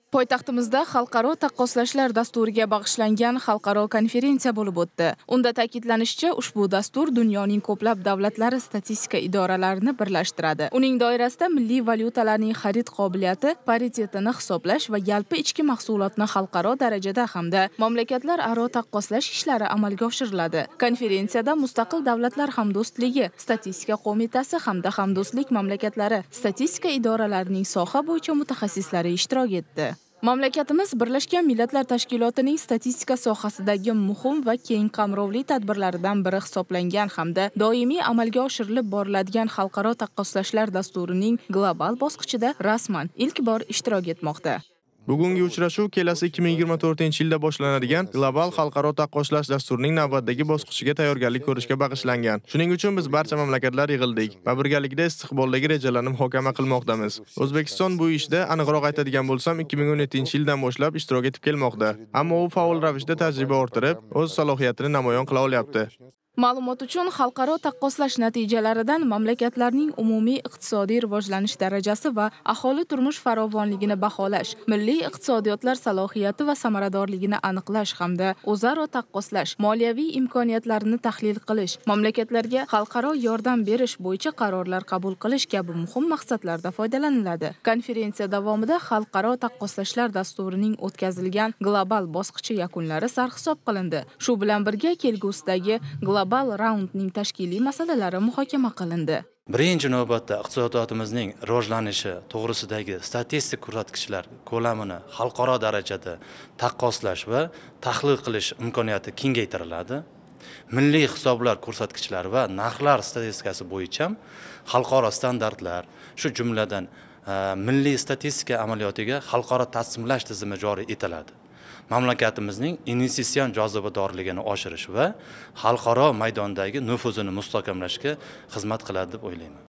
Poytaxtimizda xalqaro taqqoslashlar dasturiga bag'ishlangan xalqaro konferensiya bo'lib o'tdi. Unda ta'kidlanishicha, ushbu dastur dunyoning ko'plab davlatlari statistika idoralarini birlashtiradi. Uning doirasida milliy valyutalarning xarid qobiliyati, paritetini hisoblash va yalpi ichki mahsulotni xalqaro darajada hamda mamlakatlar aro taqqoslash ishlari amalga oshiriladi. Konferensiyada Mustaqil davlatlar hamdo'stligi statistika qo'mitasi hamda hamdo'stlik mamlakatlari statistika idoralarining soha bo'yicha mutaxassislari ishtirok etdi. Mamlakatimiz Birlashgan Millatlar Tashkilotining statistika sohasidagi muhim va keng qamrovli tadbirlaridan biri hisoblangan hamda doimiy amalga oshirilib boriladigan xalqaro taqqoslashlar dasturining global bosqichida rasman ilk bor ishtirok etmoqda. Bugungi uchrashuv kelasi 2024-yilda boshlanadigan global xalqaro taqqoslash dasturining navbatdagi bosqichiga tayyorgarlik ko'rishga bag'ishlangan. Shuning uchun biz barcha mamlakatlar yig'ildik va birgalikda istiqboldagi rejalarni muhokama qilmoqdamiz. O'zbekiston bu ishda aniqroq aytadigan bo'lsam 2017-yildan boshlab ishtirok etib kelmoqda. Ammo u faol ravishda tajriba orttirib, o'z salohiyatini namoyon qila olyapti. Ma'lumot uchun xalqaro taqqoslash natijalaridan mamlakatlarning umumiy iqtisodiy rivojlanish darajasi va aholi turmush farovonligini baholash, milliy iqtisodiyotlar salohiyati va samaradorligini aniqlash hamda o'zaro taqqoslash, moliyaviy imkoniyatlarini tahlil qilish, mamlakatlarga xalqaro yordam berish bo'yicha qarorlar qabul qilish kabi muhim maqsadlarda foydalaniladi. Konferensiya davomida xalqaro taqqoslashlar dasturining o'tkazilgan global bosqichi yakunlari sarhisob qilindi. Shu bilan birga kelgusidagi global raundning tashkiliy masalalari muhokama qilindi. Birinchi navbatda iqtisodiyotimizning rivojlanishi to'g'risidagi statistik ko'rsatkichlar ko'lamini xalqaro darajada taqqoslash va tahlil qilish imkoniyati kengaytiriladi. Milliy hisoblar ko'rsatkichlari va narxlar statistikasi bo'yicha xalqaro standartlar, shu jumladan milliy statistika amaliyotiga xalqaro tasniflash tizimi joriy etiladi. Mamlakatimizning investitsion jozibadorligini oshirish va xalqaro maydondagi nufuzini mustahkamlashga xizmat qiladi deb o'ylayman.